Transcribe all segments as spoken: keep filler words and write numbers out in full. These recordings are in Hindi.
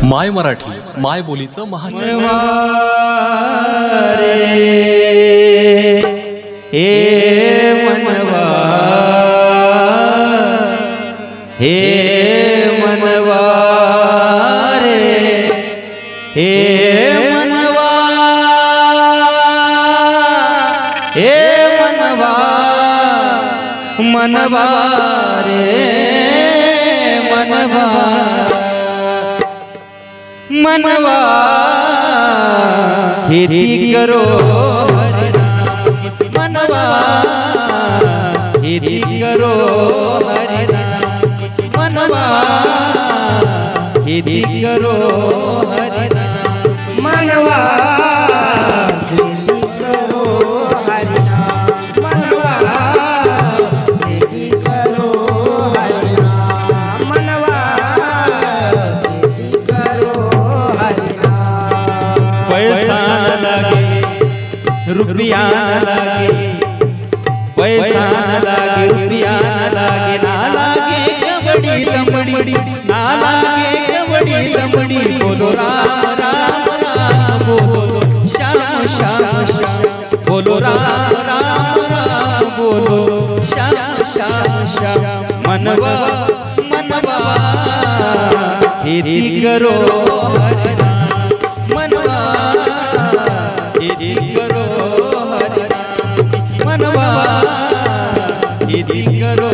माय मराठी माय बोलीचं महाचॅनल हे मनवा हे मनवा रे हे मनवा हे मनवा मनवा रे मनवा मनवा खेती करो मनवा खेती करो मनवा खेती करो मनवा रुपया न लागे पैसा न लागे रुपया न लागे ना लागे कबड्डी लंबड़ी ना लागे कबड्डी लंबड़ी बोलो राम राम राम बोलो श्याम श्याम श्याम बोलो राम राम राम बोलो श्याम श्याम श्याम मनवा मनवा खेती करो मनवा खेती करो मनवा खेती करो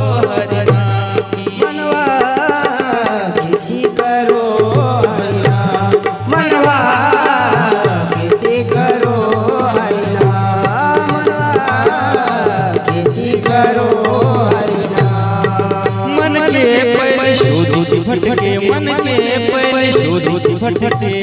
मनवा खेती करो मनवा खेती करो मनवा खेती करो मन के पहले शोध भटके मन के पहले शोध भटके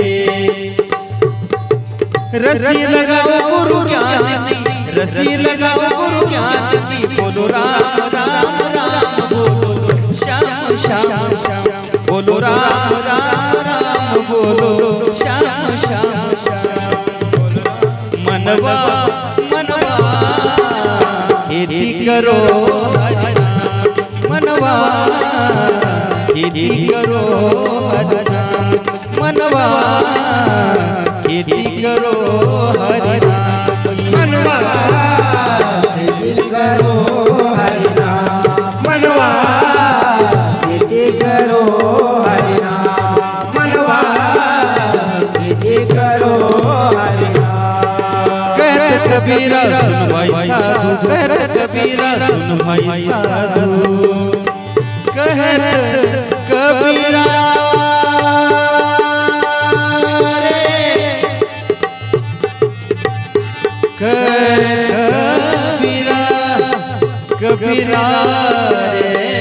रस्सी लगाओ गुरु ज्ञान की रस्सी लगाओ गुरु ज्ञान की बोलो राम राम राम बोलो श्याम श्याम श्याम बोलो राम राम राम बोलो श्याम श्याम श्याम मनवा मनवा खेती करो मनवा खेती करो मनवा खेती करो हरि मनवा खेती करो हरि मनवा खेती करो हरि मनवा खेती करो हरि कहत कबीरा सुन भाई साधु कहत कबीरा सुन भाई साधु कहत कबीरा कबीरा कबीरा रे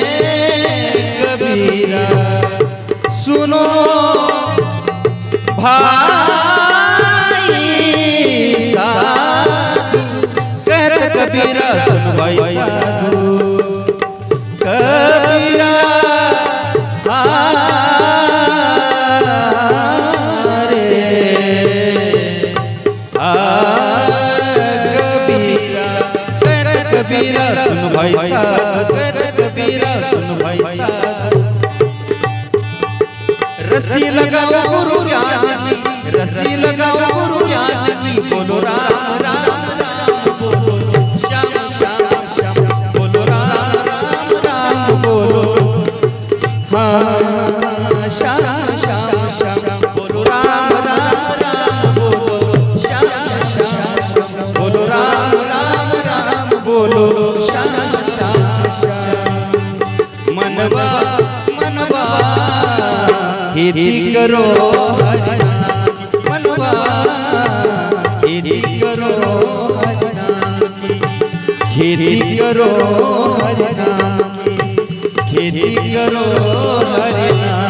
कबीरा सुनो भाई साधु कहत कबीरा सुन भाई साधु कबीरा कबीरा सुन भाई साधु कबीरा सुन भाई साधु रस्सी लगाओ गुरु ज्ञान की रस्सी लगाओ गुरु ज्ञान की बोलो राम राम राम बोलो श्याम श्याम श्याम बोलो राम राम राम बोलो हाँ श्याम श्याम श्याम बोलो राम राम राम बोलो श्याम श्याम बोलो राम राम राम बोलो श्याम श्याम श्याम मनवा मनवा खेती करो मनवा खेती करो खेती करो खेती करो हरि नाम